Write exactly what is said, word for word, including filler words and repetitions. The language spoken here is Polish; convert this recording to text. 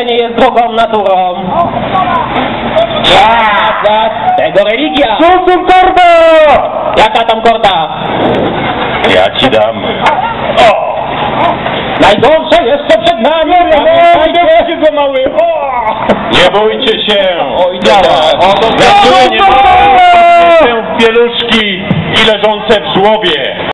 nie jest drugą naturą. Ja, tego religia. Sumsum korda! Jaka tam korda? Ja ci dam. O! Najgorsze jeszcze przed nami. Pamiętajcie go, mały! O! Nie bójcie się! Oj, działa. Zaczuje nie bójcie się w pieluszki i leżące w żłobie!